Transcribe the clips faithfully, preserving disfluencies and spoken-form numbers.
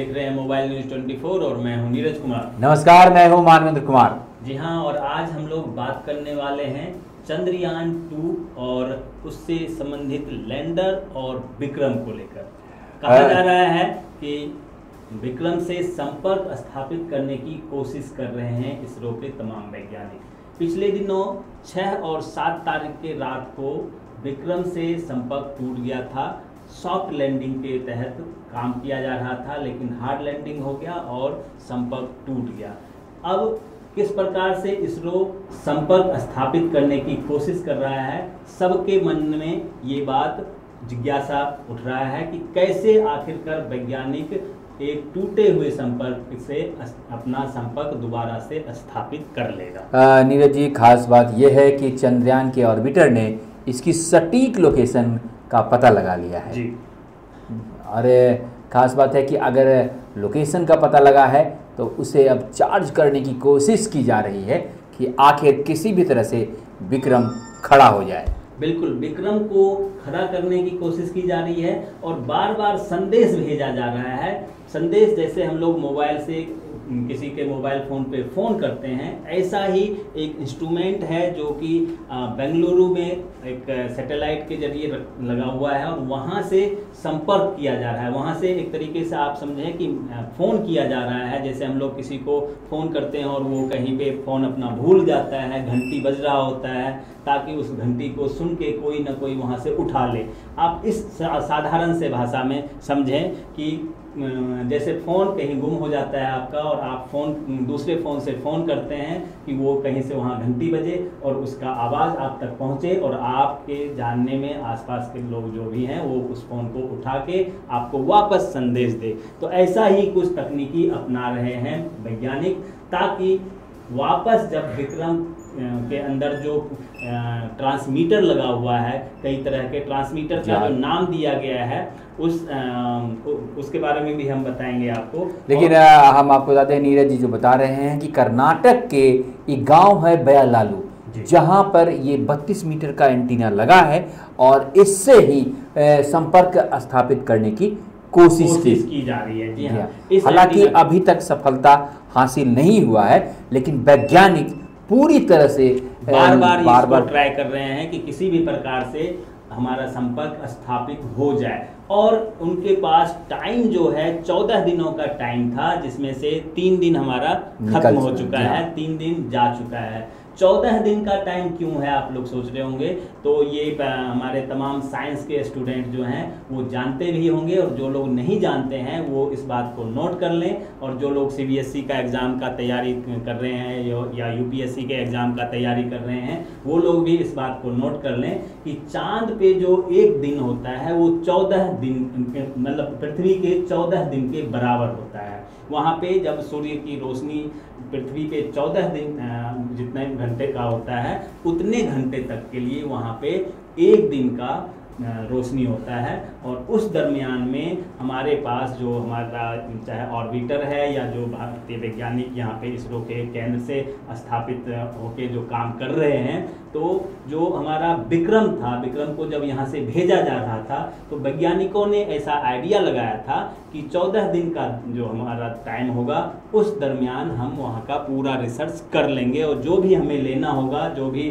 देख रहे हैं मोबाइल न्यूज चौबीस और मैं हूं नीरज कुमार। नमस्कार, मैं हूं मानवेंद्र कुमार। जी हां, और आज हम लोग बात करने वाले हैं चंद्रयान टू और उससे संबंधित लैंडर और विक्रम को लेकर। कहा जा रहा है कि विक्रम से संपर्क स्थापित करने की कोशिश कर रहे हैं इसरो के तमाम वैज्ञानिक। पिछले दिनों छह और सात तारीख के रात को विक्रम से संपर्क टूट गया था। सॉफ्ट लैंडिंग के तहत काम किया जा रहा था, लेकिन हार्ड लैंडिंग हो गया और संपर्क टूट गया। अब किस प्रकार से इसरो संपर्क स्थापित करने की कोशिश कर रहा है, सबके मन में ये बात जिज्ञासा उठ रहा है कि कैसे आखिरकार वैज्ञानिक एक टूटे हुए संपर्क से अपना संपर्क दोबारा से स्थापित कर लेगा। नीरज जी, खास बात यह है कि चंद्रयान के ऑर्बिटर ने इसकी सटीक लोकेशन का पता लगा लिया है जी। और खास बात है कि अगर लोकेशन का पता लगा है तो उसे अब चार्ज करने की कोशिश की जा रही है कि आखिर किसी भी तरह से विक्रम खड़ा हो जाए। बिल्कुल, विक्रम को खड़ा करने की कोशिश की जा रही है और बार बार संदेश भेजा जा रहा है। संदेश जैसे हम लोग मोबाइल से किसी के मोबाइल फ़ोन पे फ़ोन करते हैं, ऐसा ही एक इंस्ट्रूमेंट है जो कि बेंगलुरु में एक सैटेलाइट के जरिए लगा हुआ है और वहाँ से संपर्क किया जा रहा है। वहाँ से एक तरीके से आप समझें कि फ़ोन किया जा रहा है। जैसे हम लोग किसी को फ़ोन करते हैं और वो कहीं पे फ़ोन अपना भूल जाता है, घंटी बज रहा होता है, ताकि उस घंटी को सुन के कोई ना कोई वहाँ से उठा ले। आप इस साधारण से भाषा में समझें कि जैसे फ़ोन कहीं गुम हो जाता है आपका और आप फ़ोन दूसरे फ़ोन से फ़ोन करते हैं कि वो कहीं से वहाँ घंटी बजे और उसका आवाज़ आप तक पहुँचे और आपके जानने में आसपास के लोग जो भी हैं वो उस फ़ोन को उठा के आपको वापस संदेश दे। तो ऐसा ही कुछ तकनीकी अपना रहे हैं वैज्ञानिक, ताकि वापस जब विक्रम के अंदर जो ट्रांसमीटर लगा हुआ है, कई तरह के ट्रांसमीटर का जो नाम दिया गया है उस आ, उसके बारे में भी हम बताएंगे आपको। लेकिन हम आपको बताते हैं नीरज जी, जो बता रहे हैं कि कर्नाटक के एक गांव है बयालालू, जहां पर ये बत्तीस मीटर का एंटीना लगा है और इससे ही संपर्क स्थापित करने की कोशिश, कोशिश की जा रही है। जी हाँ, हालांकि अभी तक सफलता हासिल नहीं हुआ है, लेकिन वैज्ञानिक पूरी तरह से बार बार बार बार ट्राई कर रहे हैं कि किसी भी प्रकार से हमारा संपर्क स्थापित हो जाए। और उनके पास टाइम जो है चौदह दिनों का टाइम था, जिसमें से तीन दिन हमारा खत्म हो चुका है, तीन दिन जा चुका है। चौदह दिन का टाइम क्यों है, आप लोग सोच रहे होंगे। तो ये हमारे तमाम साइंस के स्टूडेंट जो हैं वो जानते भी होंगे, और जो लोग नहीं जानते हैं वो इस बात को नोट कर लें। और जो लोग सीबीएसई का एग्ज़ाम का तैयारी कर रहे हैं या यूपीएससी के एग्ज़ाम का तैयारी कर रहे हैं, वो लोग भी इस बात को नोट कर लें कि चांद पे जो एक दिन होता है वो चौदह दिन, मतलब पृथ्वी के चौदह दिन के बराबर होता है। वहाँ पे जब सूर्य की रोशनी पृथ्वी पे चौदह दिन जितने घंटे का होता है, उतने घंटे तक के लिए वहाँ पे एक दिन का रोशनी होता है। और उस दरमियान में हमारे पास जो हमारा चाहे ऑर्बिटर है या जो भारतीय वैज्ञानिक यहाँ पे इसरो के केंद्र से स्थापित होके जो काम कर रहे हैं, तो जो हमारा विक्रम था, विक्रम को जब यहाँ से भेजा जा रहा था तो वैज्ञानिकों ने ऐसा आइडिया लगाया था कि चौदह दिन का जो हमारा टाइम होगा उस दरमियान हम वहाँ का पूरा रिसर्च कर लेंगे और जो भी हमें लेना होगा, जो भी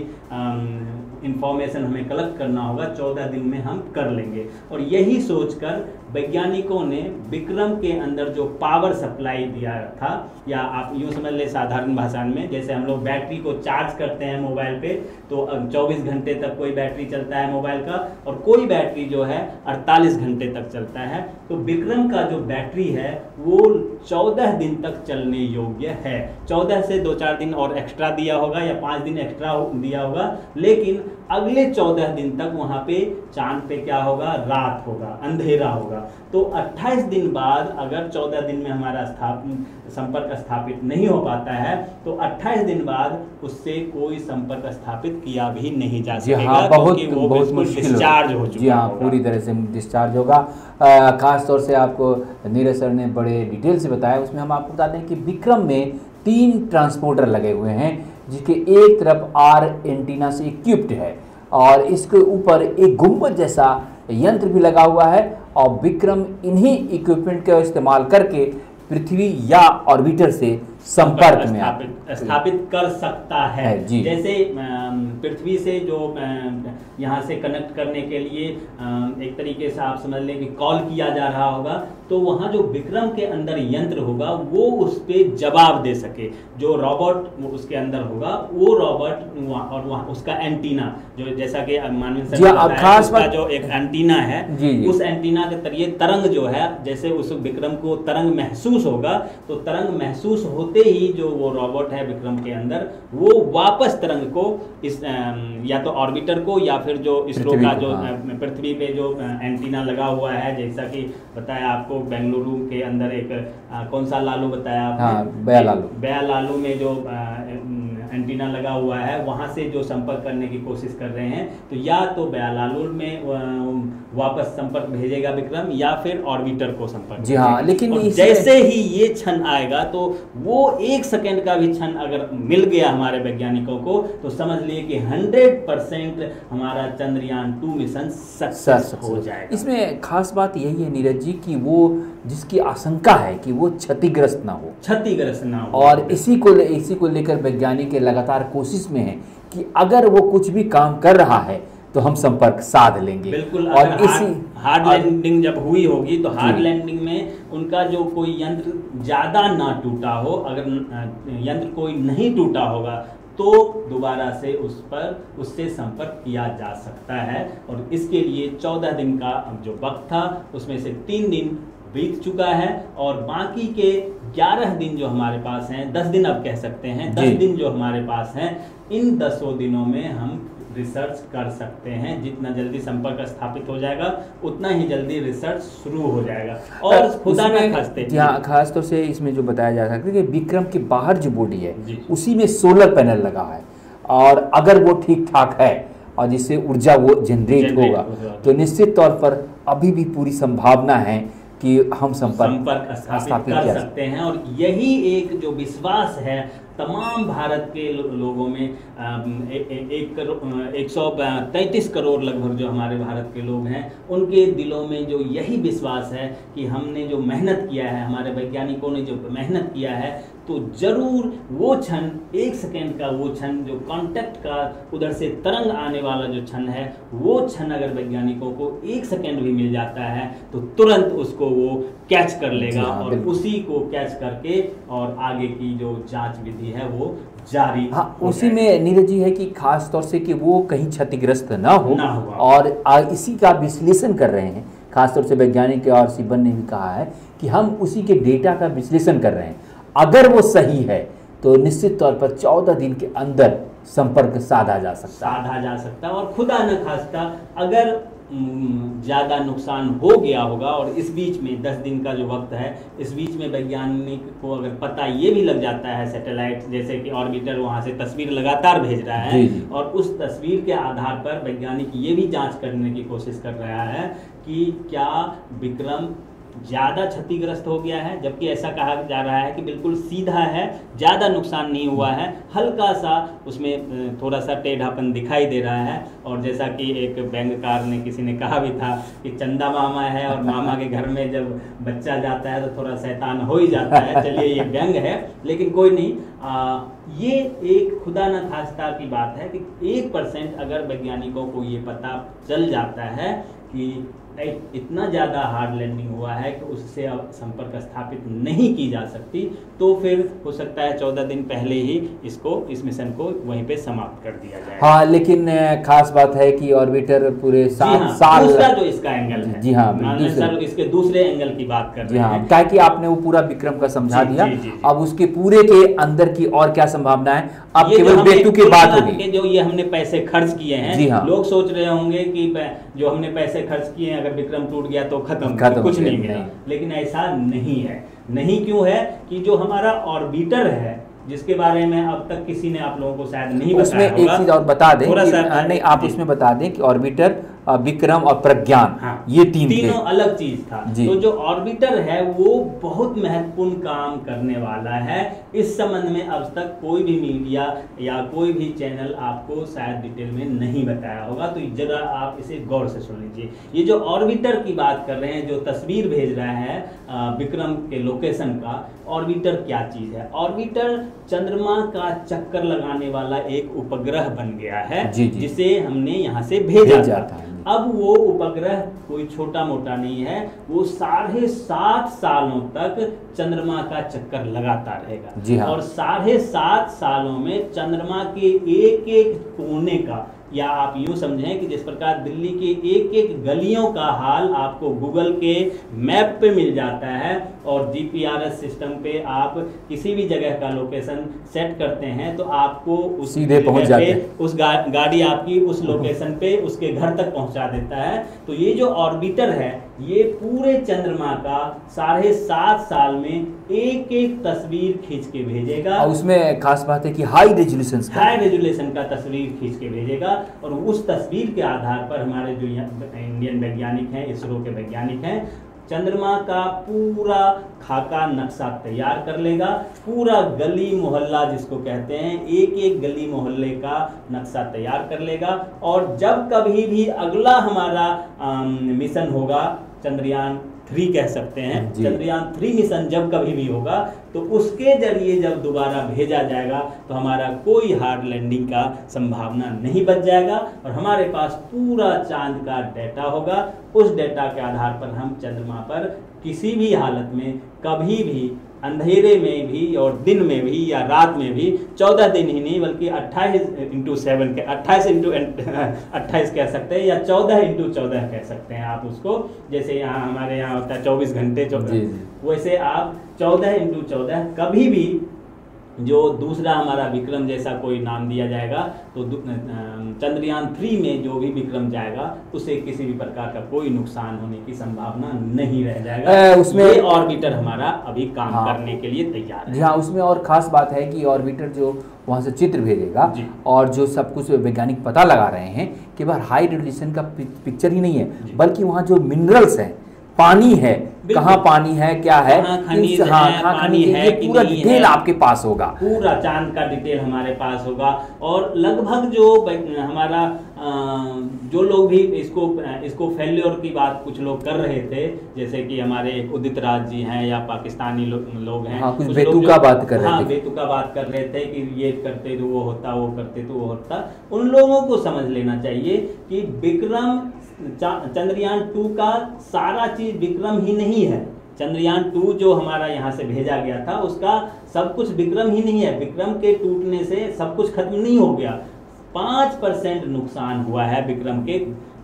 इंफॉर्मेशन हमें कलेक्ट करना होगा, चौदह दिन में हम कर लेंगे। और यही सोचकर वैज्ञानिकों ने विक्रम के अंदर जो पावर सप्लाई दिया था, या आप यूँ समझ ले साधारण भाषा में, जैसे हम लोग बैटरी को चार्ज करते हैं मोबाइल पे तो चौबीस घंटे तक कोई बैटरी चलता है मोबाइल का, और कोई बैटरी जो है अड़तालीस घंटे तक चलता है। तो विक्रम का जो बैटरी है वो चौदह दिन तक चलने योग्य है। चौदह से दो चार दिन और एक्स्ट्रा दिया होगा या पाँच दिन एक्स्ट्रा दिया होगा, लेकिन अगले चौदह दिन तक वहाँ पे चांद पे क्या होगा, रात होगा, अंधेरा होगा। तो अट्ठाईस दिन बाद अगर चौदह दिन में हमारा स्थापित संपर्क स्थापित नहीं हो पाता है तो अट्ठाईस दिन बाद उससे कोई संपर्क स्थापित किया भी नहीं जा सकेगा। हाँ, बहुत वो बहुत मुश्किल डिस्चार्ज हो चुका। जी हाँ, पूरी तरह से डिस्चार्ज होगा। खास तौर से आपको नीरज सर ने बड़े डिटेल से बताया। उसमें हम आपको बता दें कि विक्रम में तीन ट्रांसपोर्टर लगे हुए हैं, जिसके एक तरफ आर एंटीना से इक्विप्ड है और इसके ऊपर एक गुंबद जैसा यंत्र भी लगा हुआ है और विक्रम इन्हीं इक्विपमेंट का इस्तेमाल करके पृथ्वी या ऑर्बिटर से संपर्क में स्थापित स्थापित कर सकता है, है जी। जैसे पृथ्वी से जो यहाँ से कनेक्ट करने के लिए एक तरीके से आप समझ लें कि कॉल किया जा रहा होगा, तो वहाँ जो विक्रम के अंदर यंत्र होगा वो उस पर जवाब दे सके। जो रोबोट उसके अंदर होगा वो रोबोट और वहाँ उसका एंटीना, जो जैसा कि मानवीय सर ने बताया, उसका जो एक एंटीना है जी जी। उस एंटीना के जरिए तरंग जो है, जैसे उस विक्रम को तरंग महसूस होगा तो तरंग महसूस होते ही जो वो रोबोट है विक्रम के अंदर वो वापस तरंग को इस या तो ऑर्बिटर को या फिर जो इसरो का जो पृथ्वी पे जो एंटीना लगा हुआ है, जैसा कि बताया आपको बेंगलुरु के अंदर एक आ, कौन सा लालू बताया आपने? हाँ, बया लालू बया लालू में जो आ, एंटीना लगा हुआ है वहां से जो संपर्क करने की कोशिश कर रहे हैं, तो या तो बया लालू में वापस संपर्क भेजेगा विक्रम या फिर ऑर्बिटर को संपर्क जी हाँ। लेकिन जैसे ही ये क्षण आएगा तो वो एक सेकंड का भी क्षण अगर मिल गया हमारे वैज्ञानिकों को तो समझ लिए कि हंड्रेड परसेंट हमारा चंद्रयान टू मिशन सक्सेस हो जाएगा। इसमें खास बात यही है नीरज जी कि वो जिसकी आशंका है कि वो क्षतिग्रस्त ना हो क्षतिग्रस्त ना हो और इसी को इसी को लेकर वैज्ञानिक लगातार कोशिश में है कि अगर वो कुछ भी काम कर रहा है तो हम संपर्क साध लेंगे। बिल्कुल। और अगर इसी हार्ड लैंडिंग जब हुई होगी तो हार्ड लैंडिंग में उनका जो कोई यंत्र ज़्यादा ना टूटा हो, अगर यंत्र कोई नहीं टूटा होगा तो दोबारा से उस पर उससे संपर्क किया जा सकता है। और इसके लिए चौदह दिन का जो वक्त था उसमें से तीन दिन बीत चुका है और बाकी के ग्यारह दिन जो हमारे पास हैं, दस दिन अब कह सकते हैं, दस दिन जो हमारे पास हैं, इन दसों दिनों में हम रिसर्च कर सकते हैं। जितना जल्दी संपर्क स्थापित हो जाएगा उतना ही जल्दी रिसर्च शुरू हो जाएगा। और खुदा न खास्ते यहाँ खास तौर से इसमें जो बताया जा सकता है कि विक्रम के बाहर जो बॉडी है उसी में सोलर पैनल लगा है और अगर वो ठीक ठाक है और जिससे ऊर्जा वो जनरेट होगा तो निश्चित तौर पर अभी भी पूरी संभावना है कि हम संपर्क संपर्क स्थापित कर सकते हैं। और यही एक जो विश्वास है तमाम भारत के लो, लोगों में ए, ए, एक करोड़ एक सौ तैंतीस करोड़ लगभग जो हमारे भारत के लोग हैं उनके दिलों में जो यही विश्वास है कि हमने जो मेहनत किया है, हमारे वैज्ञानिकों ने जो मेहनत किया है, तो जरूर वो क्षण एक सेकेंड का वो क्षण जो कांटेक्ट का उधर से तरंग आने वाला जो क्षण है वो क्षण अगर वैज्ञानिकों को एक सेकेंड भी मिल जाता है तो तुरंत उसको वो कैच कर लेगा और उसी को कैच करके और आगे की जो जांच विधि है वो जारी। हाँ, उसी में नीरज जी है कि खास तौर से कि वो कहीं क्षतिग्रस्त ना हो ना हुआ। और इसी का विश्लेषण कर रहे हैं। खासतौर से वैज्ञानिक और सिब्बन ने भी कहा है कि हम उसी के डेटा का विश्लेषण कर रहे हैं। अगर वो सही है तो निश्चित तौर पर चौदह दिन के अंदर संपर्क साधा जा सकता साधा जा सकता है। और खुदा न खास्ता अगर ज़्यादा नुकसान हो गया होगा और इस बीच में दस दिन का जो वक्त है, इस बीच में वैज्ञानिक को अगर पता ये भी लग जाता है, सैटेलाइट जैसे कि ऑर्बिटर वहाँ से तस्वीर लगातार भेज रहा है और उस तस्वीर के आधार पर वैज्ञानिक ये भी जांच करने की कोशिश कर रहा है कि क्या विक्रम ज़्यादा क्षतिग्रस्त हो गया है, जबकि ऐसा कहा जा रहा है कि बिल्कुल सीधा है, ज़्यादा नुकसान नहीं हुआ है, हल्का सा उसमें थोड़ा सा टेढ़ापन दिखाई दे रहा है। और जैसा कि एक व्यंग्यकार ने किसी ने कहा भी था कि चंदा मामा है और मामा के घर में जब बच्चा जाता है तो थोड़ा शैतान हो ही जाता है। चलिए ये व्यंग है, लेकिन कोई नहीं। आ, ये एक खुदा न खास्ता की बात है कि एक परसेंट अगर वैज्ञानिकों को ये पता चल जाता है कि इतना ज़्यादा हार्ड लैंडिंग हुआ है कि उससे अब संपर्क स्थापित नहीं की जा सकती, तो फिर हो सकता है चौदह दिन पहले ही इसको इस मिशन को वहीं पे समाप्त कर दिया जाए। हाँ, लेकिन खास बात है कि ऑर्बिटर पूरे सात हाँ, साल दूसरा जो इसका एंगल है, जी हाँ, सर इसके दूसरे एंगल की बात कर रहे हैं। क्या कि आपने वो पूरा विक्रम का समझा दिया, अब उसके पूरे के अंदर की और क्या संभावना है, अब केवल बेतु की बात होगी। जो ये हमने पैसे खर्च किए हैं, लोग सोच रहे होंगे कि जो हमने पैसे खर्च किए हैं अगर विक्रम टूट गया तो खत्म, खत्म कुछ नहीं मिला, लेकिन ऐसा नहीं है। नहीं क्यों है कि जो हमारा ऑर्बिटर है जिसके बारे में अब तक किसी ने आप लोगों को शायद नहीं बताया उसमें होगा, एक चीज और बता दें थोड़ा सा नहीं आप उसमें बता दें कि ऑर्बिटर विक्रम और प्रज्ञान, हाँ, ये तीन तीनों अलग चीज था। तो जो ऑर्बिटर है वो बहुत महत्वपूर्ण काम करने वाला है। इस संबंध में अब तक कोई भी मीडिया या कोई भी चैनल आपको शायद डिटेल में नहीं बताया होगा, तो जरा आप इसे गौर से सुन लीजिए। ये जो ऑर्बिटर की बात कर रहे हैं, जो तस्वीर भेज रहा है विक्रम के लोकेशन का, ऑर्बिटर क्या चीज है? ऑर्बिटर चंद्रमा का चक्कर लगाने वाला एक उपग्रह बन गया है, जी जी। जिसे हमने यहाँ से भेजा था। था अब वो उपग्रह कोई छोटा मोटा नहीं है, वो साढ़े सात सालों तक चंद्रमा का चक्कर लगाता रहेगा, जी हाँ। और साढ़े सात सालों में चंद्रमा के एक एक कोने का, या आप यूं समझें कि जिस प्रकार दिल्ली के एक एक गलियों का हाल आपको गूगल के मैप पे मिल जाता है, और जीपीआरएस सिस्टम पे आप किसी भी जगह का लोकेशन सेट करते हैं तो आपको उस सीधे पहुंच जाते हैं, उस गा, गाड़ी आपकी उस लोकेशन पे उसके घर तक पहुंचा देता है। तो ये जो ऑर्बिटर है ये पूरे चंद्रमा का साढ़े सात साल में एक एक तस्वीर खींच के भेजेगा, और उसमें खास बात है कि हाई रेजोल्यूशन हाई रेजोल्यूशन का तस्वीर खींच के भेजेगा, और उस तस्वीर के आधार पर हमारे जो इंडियन वैज्ञानिक हैं, इसरो के वैज्ञानिक हैं, चंद्रमा का पूरा खाका नक्शा तैयार कर लेगा। पूरा गली मोहल्ला जिसको कहते हैं, एक एक गली मोहल्ले का नक्शा तैयार कर लेगा। और जब कभी भी अगला हमारा मिशन होगा, चंद्रयान थ्री कह सकते हैं, चंद्रयान थ्री मिशन जब कभी भी होगा तो उसके जरिए जब दोबारा भेजा जाएगा तो हमारा कोई हार्ड लैंडिंग का संभावना नहीं बच जाएगा, और हमारे पास पूरा चांद का डेटा होगा। उस डेटा के आधार पर हम चंद्रमा पर किसी भी हालत में कभी भी अंधेरे में भी और दिन में भी या रात में भी, चौदह दिन ही नहीं बल्कि अट्ठाईस इंटू सेवन के अट्ठाईस इंटू अट्ठाईस कह सकते हैं, या चौदह इंटू चौदह कह सकते हैं आप उसको। जैसे यहाँ हमारे यहाँ होता है चौबीस घंटे चौदह, वैसे आप चौदह इंटू चौदह कभी भी जो दूसरा हमारा विक्रम जैसा कोई नाम दिया जाएगा तो चंद्रयान थ्री में जो भी विक्रम जाएगा उसे किसी भी प्रकार का कोई नुकसान होने की संभावना नहीं रह जाएगा। उसमें ये ऑर्बिटर हमारा अभी काम हाँ, करने के लिए तैयार है। जी हाँ, उसमें और खास बात है कि ऑर्बिटर जो वहाँ से चित्र भेजेगा और जो सब कुछ वैज्ञानिक पता लगा रहे हैं कि बाहर हाई रेजोल्यूशन का पिक्चर ही नहीं है, बल्कि वहाँ जो मिनरल्स हैं, पानी है, कहाँ पानी है, क्या है, खनिज है, पानी है, ये पूरा डिटेल आपके पास होगा, पूरा चांद का डिटेल हमारे पास होगा। और लगभग जो हमारा जो लोग भी इसको इसको फेल्योर की बात कुछ लोग कर रहे थे, जैसे कि हमारे उदित राज जी हैं या पाकिस्तानी लो, लोग हैं, हाँ, कुछ बेतुका बात कर रहे थे, बेतुका बात कर रहे थे कि ये करते तो वो होता, वो करते तो वो होता। उन लोगों को समझ लेना चाहिए कि विक्रम चंद्रयान टू का सारा चीज विक्रम ही नहीं है। चंद्रयान टू जो हमारा यहाँ से भेजा गया था उसका सब कुछ विक्रम ही नहीं है। विक्रम के टूटने से सब कुछ खत्म नहीं हो गया, पाँच परसेंट नुकसान हुआ है विक्रम के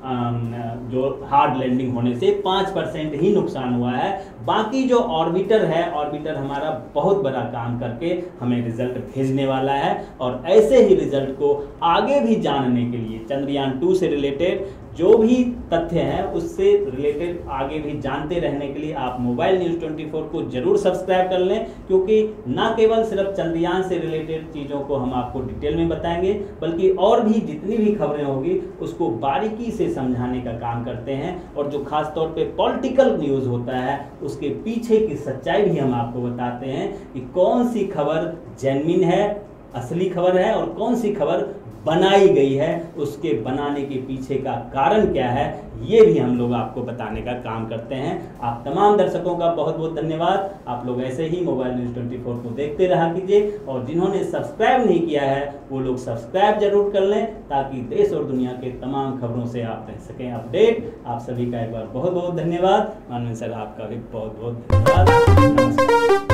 जो हार्ड लैंडिंग होने से पाँच परसेंट ही नुकसान हुआ है। बाकी जो ऑर्बिटर है, ऑर्बिटर हमारा बहुत बड़ा काम करके हमें रिजल्ट भेजने वाला है, और ऐसे ही रिजल्ट को आगे भी जानने के लिए चंद्रयान टू से रिलेटेड जो भी तथ्य हैं उससे रिलेटेड आगे भी जानते रहने के लिए आप मोबाइल न्यूज़ चौबीस को जरूर सब्सक्राइब कर लें, क्योंकि ना केवल सिर्फ चंद्रयान से रिलेटेड चीज़ों को हम आपको डिटेल में बताएंगे, बल्कि और भी जितनी भी खबरें होगी उसको बारीकी से समझाने का काम करते हैं। और जो खास तौर पे पॉलिटिकल न्यूज़ होता है उसके पीछे की सच्चाई भी हम आपको बताते हैं कि कौन सी खबर जेन्युइन है, असली खबर है, और कौन सी खबर बनाई गई है, उसके बनाने के पीछे का कारण क्या है, ये भी हम लोग आपको बताने का काम करते हैं। आप तमाम दर्शकों का बहुत बहुत धन्यवाद। आप लोग ऐसे ही मोबाइल न्यूज़ चौबीस को देखते रहा कीजिए, और जिन्होंने सब्सक्राइब नहीं किया है वो लोग सब्सक्राइब जरूर कर लें, ताकि देश और दुनिया के तमाम खबरों से आप रह सकें अपडेट। आप सभी का एक बार बहुत बहुत धन्यवाद। माननीय सर, आपका भी बहुत बहुत धन्यवाद। नमस्कार।